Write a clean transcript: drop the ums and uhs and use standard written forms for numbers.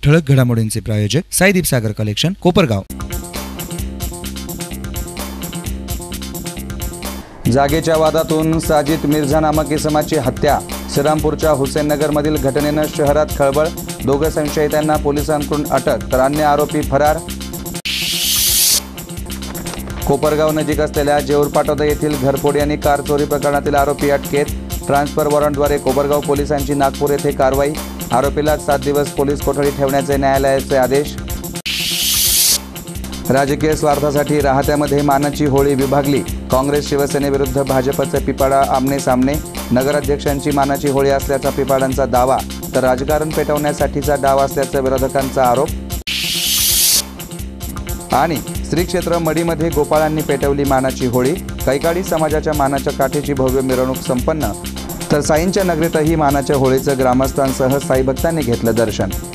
ठळक घडामोडींचे प्रायोजक साईदीप सागर कलेक्शन, कोपरगाव। जागेच्या वादातून साजिद मिर्झा नामक इसमाची हत्या। श्रीरामपूरच्या हुसेननगर मधील घटनेनं शहरात खळबळ। दोघं संशयितांना पोलिसांकडून अटक तर अन्य आरोपी फरार। कोपरगाव नजीक असलेल्या जेऊरपाटोदा येथील घरफोडी आणि कार चोरी प्रकरणातील आरोपी अटकेत। ट्रान्सफर वॉरंटद्वारे कोपरगाव पोलिसांची नागपूर येथे कारवाई। आरोपीला 7 दिवस पोलीस कोठडी ठेवण्याचे न्यायालयाचे आदेश। राजकीय स्वार्थासाठी राहत्यामध्ये मानाची होळी विभागली। काँग्रेस शिवसेनेविरुद्ध भाजपचे पिपाडा आमने सामने। नगराध्यक्षांची मानाची होळी असल्याचा पिपाडांचा दावा तर राजकारण पेटवण्यासाठीचा डाव असल्याचा विरोधकांचा आरोप। आणि श्री क्षेत्र मडीमध्ये गोपाळांनी पेटवली मानाची होळी। कैकाडी समाजाच्या मानाच्या काठीची भव्य मिरवणूक संपन्न तर साईंच्या नगरीतही मानाच्या होळीचं ग्रामस्थांसह साई भक्तांनी घेतलं दर्शन।